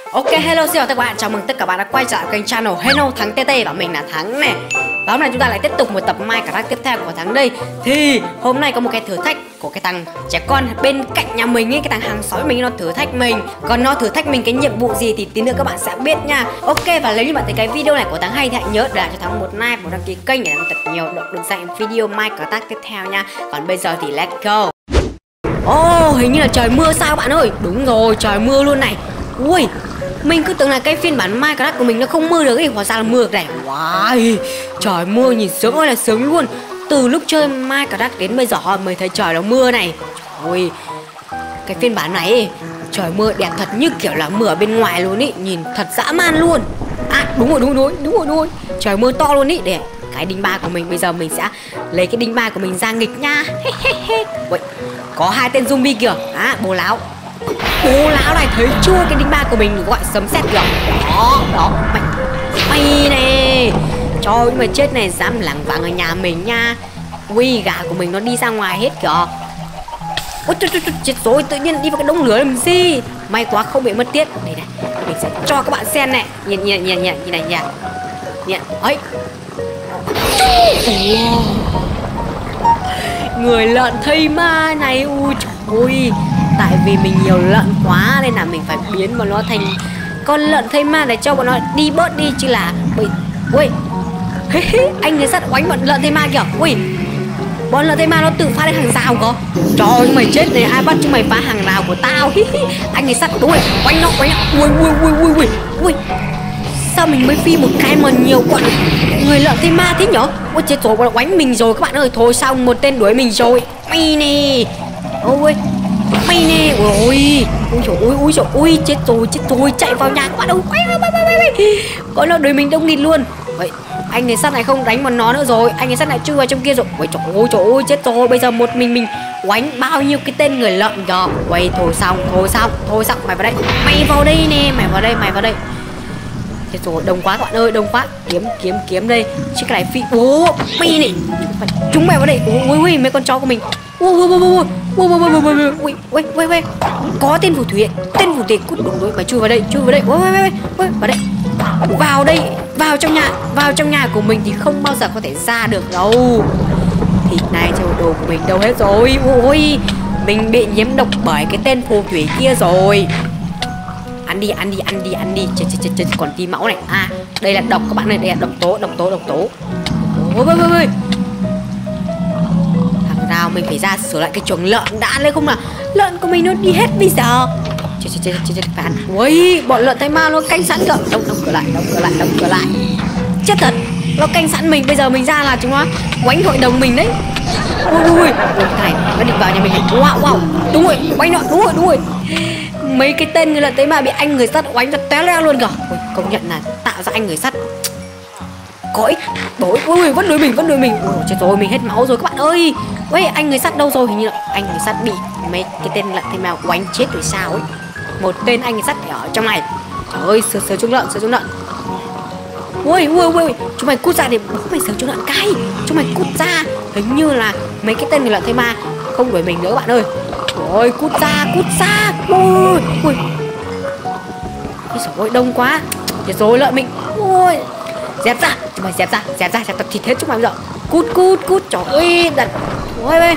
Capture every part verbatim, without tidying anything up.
Ok, hello, xin chào các bạn, chào mừng tất cả các bạn đã quay trở lại kênh channel Hello Thắng tê tê và mình là Thắng này. Và hôm nay chúng ta lại tiếp tục một tập Minecraft tiếp theo của Thắng đây. Thì hôm nay có một cái thử thách của cái thằng trẻ con bên cạnh nhà mình ấy, cái thằng hàng xóm mình nó thử thách mình. Còn nó thử thách mình cái nhiệm vụ gì thì tí nữa các bạn sẽ biết nha. Ok, và nếu như bạn thấy cái video này của Thắng hay thì hãy nhớ để lại cho Thắng một like, một đăng ký kênh để làm thật nhiều động lực xem video Minecraft tiếp theo nha. Còn bây giờ thì let's go. Ồ, oh, hình như là trời mưa sao bạn ơi. Đúng rồi, trời mưa luôn này. Ui, mình cứ tưởng là cái phiên bản Minecraft của mình nó không mưa được ấy, hóa ra là mưa được này. Wow, trời mưa nhìn sướng ơi là sướng luôn. Từ lúc chơi Minecraft đến bây giờ mới thấy trời nó mưa này. Ôi, cái phiên bản này ấy, trời mưa đẹp thật như kiểu là mưa ở bên ngoài luôn ý, nhìn thật dã man luôn. À đúng rồi, đúng rồi, đúng rồi, đúng rồi. Trời mưa to luôn ý. Để cái đinh ba của mình, bây giờ mình sẽ lấy cái đinh ba của mình ra nghịch nha. Ui, có hai tên zombie kìa. À, bố láo. Bố lão này thấy chưa, cái đinh ba của mình gọi sấm sét kìa. Đó, đó, mày mày này. Trời mà chết này, dám lảng vảng ở nhà mình nha. Ui, gà của mình nó đi ra ngoài hết kìa. Ôi trời, trời, trời, chết rồi, tự nhiên đi vào cái đống lửa làm gì. May quá không bị mất tiết. Đây này, mình sẽ cho các bạn xem này. Nhìn nhìn nhìn nhìn nhìn này nhìn. Nhìn, ấy. Wow. Người lợn thây ma này, ui trời ơi. Tại vì mình nhiều lợn quá nên là mình phải biến bọn nó thành con lợn thây ma để cho bọn nó đi bớt đi, chứ là bởi... Ui, anh người sắt oánh bọn lợn thây ma kìa. Ui, bọn lợn thây ma nó tự phá lên hàng rào cơ. Trời ơi, mày chết này, ai bắt chúng mày phá hàng rào của tao. Anh người sắt, đúng rồi, oánh nó, oánh nó. Ui, ui, ui, ui, ui, ui. Sao mình mới phi một cái mà nhiều bọn người lợn thây ma thế nhở? Ôi chết rồi, bọn nó oánh mình rồi các bạn ơi. Thôi xong, một tên đuổi mình rồi. Mày nè. Ôi, mày nè. Ôi, ui trời ui, ui trời ui, chết rồi, chết rồi, chạy vào nhà các bạn ơi. Quay, quay, quay, quay, quay. Có nó đuổi mình đông nghịt luôn. Vậy, anh người sắt này không đánh bọn nó nữa rồi. Anh người sắt này chui vào trong kia rồi. Ôi trời ơi, trời ơi, chết rồi. Bây giờ một mình mình oánh bao nhiêu cái tên người lợn kìa. Quay, thôi xong, thôi xong, thôi xong. Mày vào đây, mày vào đây nè, mày vào đây, mày vào đây. Chết rồi, đông quá các bạn ơi, đông quá. Kiếm, kiếm, kiếm đây. Chứ cái này phi. Ố, mày này. Chúng mày vào đây. Ui, ui, mấy con chó của mình. Ui, ui, ui, ui, ui, ui, ui, ui, ui, ui, ui, ui. Có tên phù thủy, tên phù thủy cút đúng rồi. Mày chui vào đây, chui vào đây. Ui, ui, ui, ui, vào đây. Vào đây, vào trong nhà, vào trong nhà của mình thì không bao giờ có thể ra được đâu. Thịt này, trời, đồ của mình đâu hết rồi. Ui, mình bị nhiễm độc bởi cái tên phù thủy kia rồi. Ăn đi, ăn đi, ăn đi, ăn đi. Chết, chết, chết, chết, còn tí máu này. À, đây là độc các bạn ơi, đây là độc tố, độc tố, độc tố. Ôi, ôi, ôi, ôi. Thằng nào mình phải ra sửa lại cái chuồng lợn đã lấy không nào. Lợn của mình nó đi hết bây giờ. Chết, chết, chết, chết, chết, phán. Ui, bọn lợn thây ma nó canh sẵn kìa. Đóng, đóng cửa lại, đóng cửa lại, đóng cửa lại. Chết thật, nó canh sẵn mình, bây giờ mình ra là chúng nó quánh hội đồng mình đấy. Ui, ui, ui, này, nó định vào nhà mình. Wow, wow, đúng rồi, quánh nó, đúng rồi, đúng rồi. Mấy cái tên người lợn thế mà bị anh người sắt oánh ra té leo luôn kìa. Ui, công nhận là tạo ra anh người sắt có ích. Ui, ui, vẫn đuổi mình, vẫn đuổi mình. Ui, chết rồi, mình hết máu rồi các bạn ơi. Ui, anh người sắt đâu rồi? Hình như là anh người sắt bị mấy cái tên lợn thế mà oánh chết rồi sao ấy. Một tên anh người sắt ở trong này. Trời ơi, sờ sờ trúng lợn, sờ trúng lợn. Ui, ui, ui, chúng mày cút ra để bố mày sờ trúng lợn cay. Chúng mày cút ra. Hình như là mấy cái tên người lợn thế mà không đuổi mình nữa các bạn ơi. Ôi, cút ra, cút ra. Ui, ui. Ôi trời ơi, đông quá. Chết rồi, lợn mình. Ui, dẹp ra, chúng mày dẹp ra, dẹp ra, dẹp tập thịt hết chúng mày bây giờ. Cút, cút, cút, trời ơi, đặt. Ôi, ôi.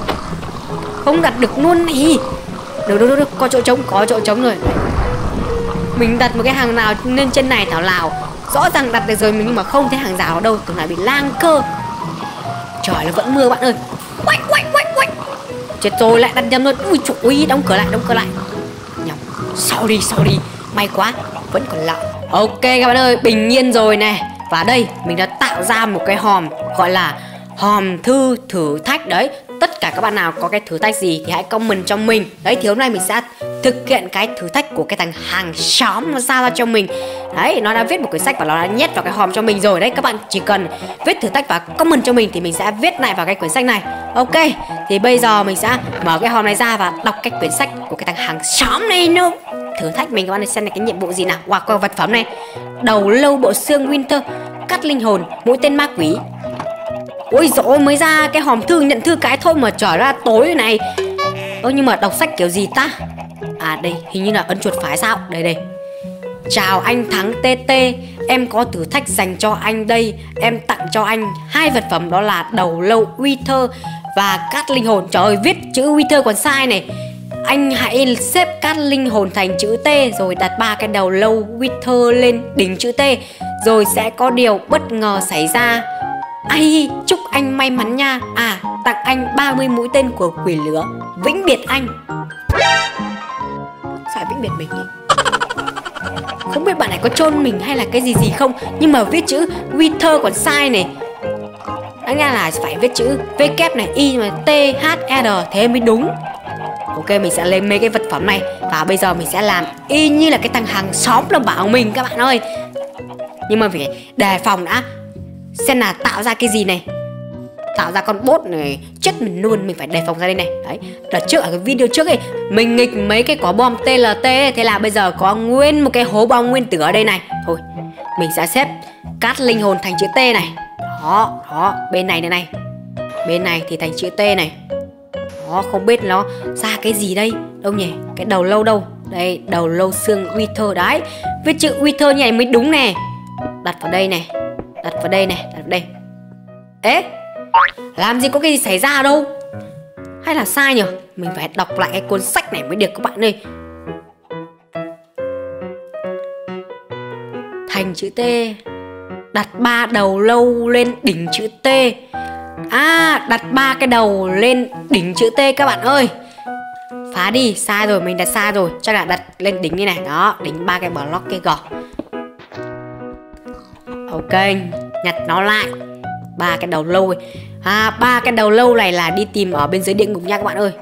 Không đặt được luôn này. Được, được, được, được, có chỗ trống, có chỗ trống rồi. Mình đặt một cái hàng nào lên trên này thảo nào. Rõ ràng đặt được rồi mình nhưng mà không thấy hàng rào đâu, tưởng là bị lang cơ. Trời, nó vẫn mưa bạn ơi. Quay, quay, quay, quay. Chết rồi, lại đặt nhầm luôn. Ui trời ơi, đóng cửa lại, đóng cửa lại. Nhầm, sau đi, sau đi. May quá, vẫn còn lợn. Ok các bạn ơi, bình yên rồi này. Và đây, mình đã tạo ra một cái hòm gọi là hòm thư thử thách đấy. Tất cả các bạn nào có cái thử thách gì thì hãy comment cho mình. Đấy, thì hôm nay mình sẽ thực hiện cái thử thách của cái thằng hàng xóm nó giao ra cho mình. Đấy, nó đã viết một quyển sách và nó đã nhét vào cái hòm cho mình rồi. Đấy, các bạn chỉ cần viết thử thách và comment cho mình thì mình sẽ viết lại vào cái quyển sách này. Ok, thì bây giờ mình sẽ mở cái hòm này ra và đọc cái quyển sách của cái thằng hàng xóm này nó thử thách mình. Các bạn xem này, cái nhiệm vụ gì nào. Wow, có vật phẩm này. Đầu lâu bộ xương Winter, cắt linh hồn, mũi tên ma quỷ. Ôi dồi, mới ra cái hòm thư nhận thư cái thôi mà trở ra tối này. Ơ nhưng mà đọc sách kiểu gì ta? À đây, hình như là ấn chuột phải sao? Đây đây. Chào anh Thắng tê tê, em có thử thách dành cho anh đây. Em tặng cho anh hai vật phẩm, đó là đầu lâu Wither và cát linh hồn. Trời ơi, viết chữ Wither còn sai này. Anh hãy xếp cát linh hồn thành chữ T, rồi đặt ba cái đầu lâu Wither lên đỉnh chữ T, rồi sẽ có điều bất ngờ xảy ra. Ai, chúc anh may mắn nha. À, tặng anh ba mươi mũi tên của quỷ lửa. Vĩnh biệt anh. Sao vĩnh biệt mình nhỉ? Không biết bạn này có chôn mình hay là cái gì gì không, nhưng mà viết chữ Wither còn sai này. Đáng ra là phải viết chữ W này, Y mà T H R thế mới đúng. Ok, mình sẽ lấy mấy cái vật phẩm này và bây giờ mình sẽ làm y như là cái thằng hàng xóm nó bảo mình các bạn ơi. Nhưng mà phải đề phòng đã. Xem là tạo ra cái gì này. Tạo ra con bot này chết mình luôn, mình phải đề phòng ra đây này. Đấy, đợt trước ở cái video trước ấy mình nghịch mấy cái quả bom tê lờ tê ấy. Thế là bây giờ có nguyên một cái hố bom nguyên tử ở đây này. Thôi, mình sẽ xếp cát linh hồn thành chữ T này. Đó, đó, bên này này này. Bên này thì thành chữ T này. Đó, không biết nó ra cái gì đây. Đâu nhỉ, cái đầu lâu đâu. Đây, đầu lâu xương Wither đấy. Viết chữ Wither như này mới đúng nè. Đặt vào đây này. Đặt vào đây này, đặt vào đây. Ế, làm gì có cái gì xảy ra đâu. Hay là sai nhỉ? Mình phải đọc lại cái cuốn sách này mới được các bạn ơi. Thành chữ T, đặt ba đầu lâu lên đỉnh chữ T. À, đặt ba cái đầu lên đỉnh chữ T các bạn ơi. Phá đi, sai rồi, mình đặt sai rồi. Chắc là đặt lên đỉnh như này. Đó, đỉnh ba cái block kia gò. Ok, nhặt nó lại. Ba cái đầu lâu. À, ba cái đầu lâu này là đi tìm ở bên dưới địa ngục nha các bạn ơi.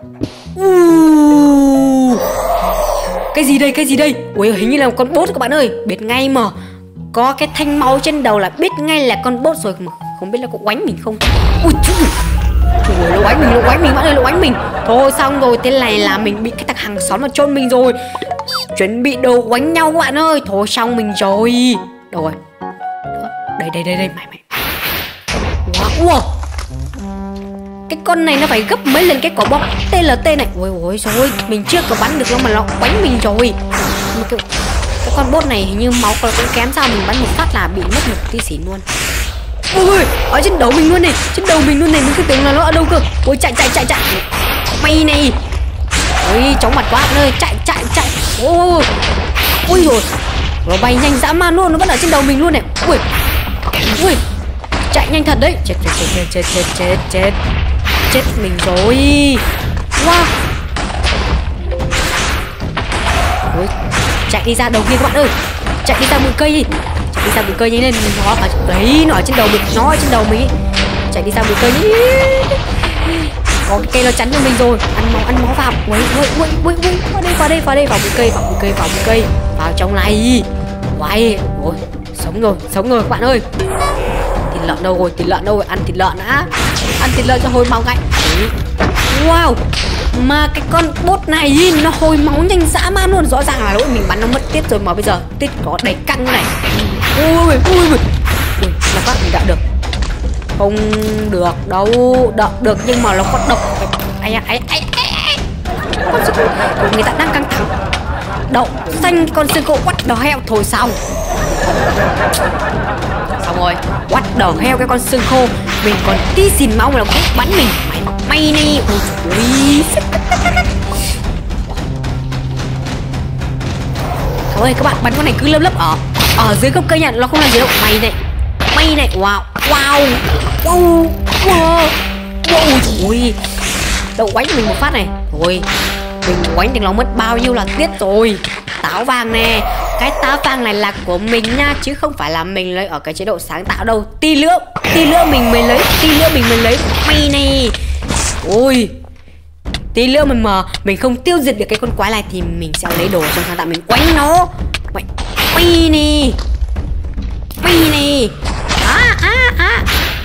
uh, Cái gì đây, cái gì đây? Ui, hình như là một con boss các bạn ơi. Biết ngay mà. Có cái thanh máu trên đầu là biết ngay là con boss rồi. Không biết là có oánh mình không. Ui trời, trời nó oánh mình, nó oánh mình bạn ơi, nó oánh mình. Thôi xong rồi, thế này là mình bị cái thằng hàng xóm mà chôn mình rồi. Chuẩn bị đồ oánh nhau các bạn ơi. Thôi xong mình rồi. Đâu rồi? Đây đây đây đây mày mày. Wow, wow. Cái con này nó phải gấp mấy lần cái quả bom tê lờ tê này. Ôi ôi rồi, mình chưa có bắn được đâu mà nó bắn mình rồi. Cái, cái con bot này hình như máu còn cũng kém, sao mình bắn một phát là bị mất một tí xỉ luôn. Ôi, ở trên đầu mình luôn này, trên đầu mình luôn này, mình cứ tưởng là nó ở đâu cơ. Ôi chạy chạy chạy chạy. Mày này. Ôi chóng mặt quá bạn ơi, chạy chạy chạy. Ôi. Ôi rồi. Nó bay nhanh dã man luôn, nó vẫn ở trên đầu mình luôn này. Ui. Ui. Chạy nhanh thật đấy. Chết chết chết chết chết chết chết. Chết mình rồi. Wow. Ui. Chạy đi ra đầu kia các bạn ơi. Chạy đi ra bụi cây đi. Chạy đi ra bụi cây nhanh lên, nó ở đấy, nó ở trên đầu mình, nó ở trên đầu mình. Chạy đi ra bụi cây đi. Có cái cây nó chắn cho mình rồi. Ăn máu, ăn máu vào. Ui ui ui ui ui. Vào đây, vào đây, vào đây, vào bụi cây, vào bụi cây, vào bụi cây. Vào trong này. Uầy, ôi, sống rồi, sống rồi các bạn ơi. Thịt lợn đâu rồi, thịt lợn đâu rồi, ăn thịt lợn đã. Ăn thịt lợn cho hồi máu ngay. Wow, mà cái con bot này nó hồi máu nhanh dã man luôn. Rõ ràng là lỗi mình bắn nó mất tiết rồi, mà bây giờ tiết có đầy căng này. Ui ui ui ui. Là phát mình đợi được. Không được đâu, đợi được nhưng mà nó có độc. Ai ai ai ai. Người ta đang căng thẳng. Đậu xanh con xương khô quắt đầu heo. Thôi xong. Xong rồi, quắt đầu heo cái con xương khô. Mình còn tí xìn máu mà nó cũng bắn mình. Mày mày này. Ui. Trời ơi các bạn, bắn con này cứ lấp lấp ở ở dưới gốc cây nha, nó không làm gì đâu. Mày này. Mày này. Wow. Wow. Wow. Wow. Wow. Ui. Đậu quánh mình một phát này. Thôi. Mình quánh thì nó mất bao nhiêu là tiết rồi. Táo vàng nè. Cái táo vàng này là của mình nha, chứ không phải là mình lấy ở cái chế độ sáng tạo đâu. Tí nữa, tí nữa mình mới lấy, tí nữa mình mới lấy. Mày này. Ôi. Tí nữa mình mà mình không tiêu diệt được cái con quái này thì mình sẽ lấy đồ trong sáng tạo mình quánh nó. Mày, mày nè. Mày nè. À à à.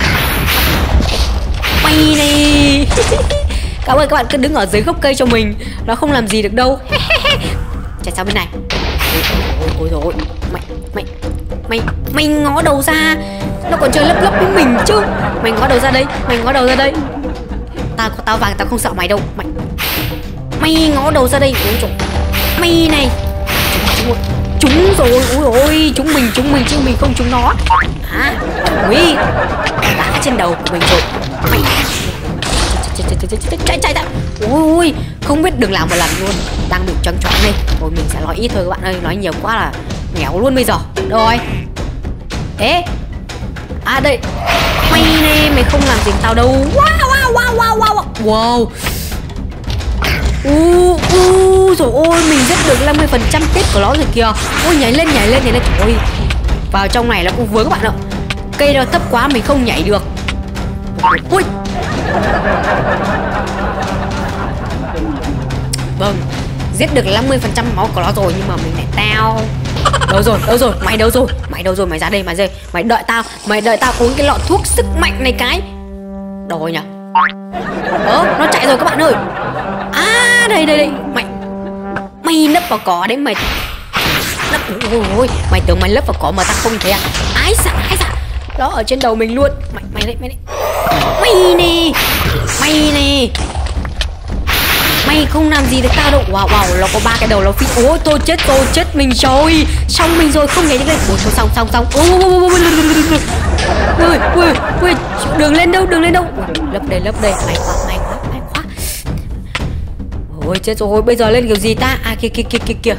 Mày nè. Cảm ơn các bạn cứ đứng ở dưới gốc cây cho mình. Nó không làm gì được đâu. Chạy sang bên này. Ôi ôi ôi. Mày mày mày mày ngó đầu ra. Nó còn chơi lấp lấp với mình chứ. Mày ngó đầu ra đây. Mày ngó đầu ra đây. Tao có tao vàng, tao không sợ mày đâu. Mày Mày ngó đầu ra đây. Ôi trời. Mày này. Trúng rồi, ui ôi, chúng mình, chúng mình chứ mình không trúng nó. À, ui, đá trên đầu của mình rồi. Mày chạy chạy chạy. Ui, không biết đừng làm một lần luôn. Đang bị choáng choáng này. Thôi mình sẽ nói ít thôi các bạn ơi, nói nhiều quá là nghèo luôn bây giờ. Rồi. Ê. À đây. Mày nè, mày không làm gì tao đâu. Wow wow wow wow wow. Wow. U u rồi ôi, mình giết được năm mươi phần trăm tít của nó rồi kìa. Ôi nhảy lên nhảy lên nhảy lên. Trời ơi. Vào trong này là cũng vướng các bạn ạ. Cây đó thấp quá mình không nhảy được. Ui. Vâng, giết được năm mươi phần trăm máu của nó rồi nhưng mà mình lại tao. Đâu rồi, đâu rồi, mày đâu rồi, mày đâu rồi, mày ra đây, mày ra đây, mày đợi tao, mày đợi tao uống cái lọ thuốc sức mạnh này cái. Đâu rồi nhỉ? Ơ, nó chạy rồi các bạn ơi. À, đây đây đây, mày mày nấp vào cỏ đấy mày. Nấp, ôi ôi, mày tưởng mày lấp vào cỏ mà tao không thấy à? Ái xạ, ái xạ. Nó ở trên đầu mình luôn. Mày mày đây, mày đây. Mày nè, mày nè. Mày không làm gì được tao đâu. Wow wow, nó có ba cái đầu nó phi. Ôi tôi chết tôi chết mình rồi. Xong mình rồi không nhảy được đây. Ôi thôi xong xong xong. Ôi ôi ôi ôi, đường lên đâu, đường lên đâu. Lấp đây lấp đây. May quá may quá may quá. Ôi chết rồi, bây giờ lên kiểu gì ta? À kia kia kia kia kìa.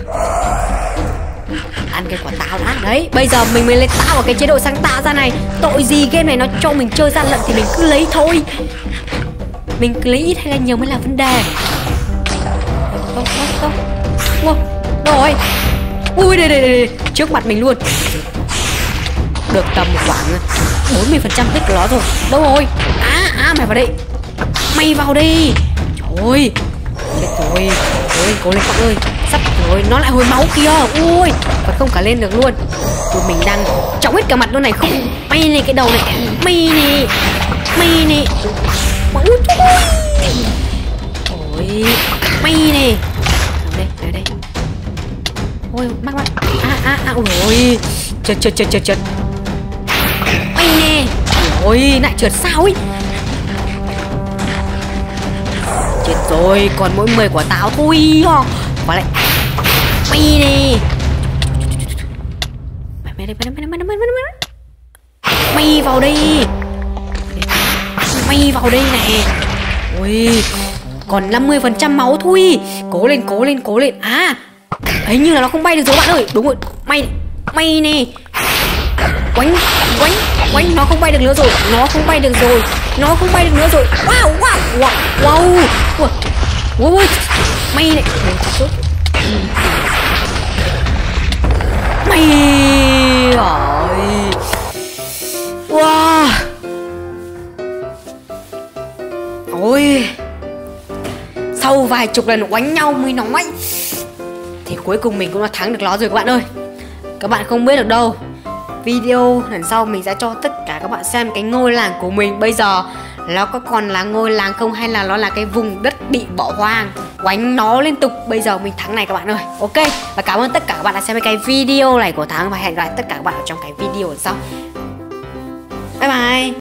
Ăn cái quả táo đã. Đấy, bây giờ mình mới lên tạo ở cái chế độ sáng tạo ra này. Tội gì game này nó cho mình chơi gian lận thì mình cứ lấy thôi. Mình cứ lấy ít hay là nhiều mới là vấn đề. Không, không, không. Wow, đâu rồi? Ui, đây, đây, đây, trước mặt mình luôn. Được tầm khoảng bốn mươi phần trăm hết của nó rồi. Đâu rồi? À, à, mày vào đây. Mày vào đây. Trời ơi. Chết rồi. Ôi, cố lên các ơi. Sắp rồi, nó lại hồi máu kìa. Ui, còn không cả lên được luôn. Tụi mình đang trọng hết cả mặt luôn này. Không, mày này cái đầu này. Mày này. Mày này. Ôi, ôi, mày nè. Đây, đây, đây. Ôi, mắc mắc. À, à, à, ôi. Trượt, trượt, trượt, trượt, trượt. Mày nè. Ôi, lại trượt sao ấy. Chết rồi, còn mỗi mười quả táo thôi. Và lại. Mày nè. Mày, mày đây, mày, mày, mày, mày, mày, mày. Mày vào đây. Mày vào đây nè. Ui, còn năm mươi phần trăm máu thôi. Cố lên, cố lên, cố lên. À, hình như là nó không bay được rồi bạn ơi. Đúng rồi, mày, mày nè. Quánh, quánh, quánh. Nó không bay được nữa rồi. Nó không bay được rồi. Nó không bay được nữa rồi. Wow, wow, wow, wow. Ui, ui, mày này. Mày rồi. Wow. Ôi, sau vài chục lần oánh nhau mới nói thì cuối cùng mình cũng đã thắng được nó rồi các bạn ơi. Các bạn không biết được đâu, video lần sau mình sẽ cho tất cả các bạn xem cái ngôi làng của mình bây giờ nó có còn là ngôi làng không, hay là nó là cái vùng đất bị bỏ hoang. Oánh nó liên tục, bây giờ mình thắng này các bạn ơi. Ok, và cảm ơn tất cả các bạn đã xem cái video này của Thắng, và hẹn gặp lại tất cả các bạn ở trong cái video lần sau. Bye bye.